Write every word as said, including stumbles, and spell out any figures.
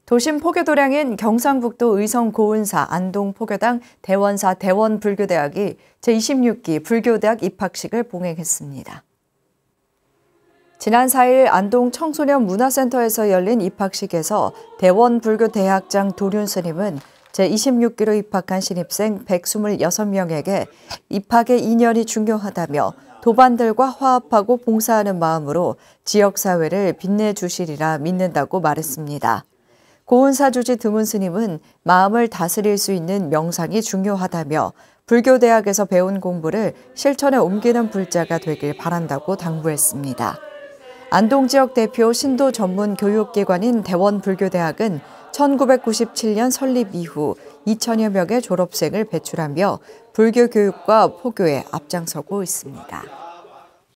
도심 포교도량인 경상북도 의성 고은사 안동포교당 대원사 대원불교대학이 제이십육 기 불교대학 입학식을 봉행했습니다. 지난 사 일 안동 청소년 문화센터에서 열린 입학식에서 대원불교대학장 도륜 스님은 제이십육 기로 입학한 신입생 백이십육 명에게 입학의 인연이 중요하다며 도반들과 화합하고 봉사하는 마음으로 지역사회를 빛내주시리라 믿는다고 말했습니다. 고은사 주지 드문 스님은 마음을 다스릴 수 있는 명상이 중요하다며 불교대학에서 배운 공부를 실천에 옮기는 불자가 되길 바란다고 당부했습니다. 안동 지역 대표 신도 전문 교육기관인 대원불교대학은 천구백구십칠 년 설립 이후 이천여 명의 졸업생을 배출하며 불교 교육과 포교에 앞장서고 있습니다.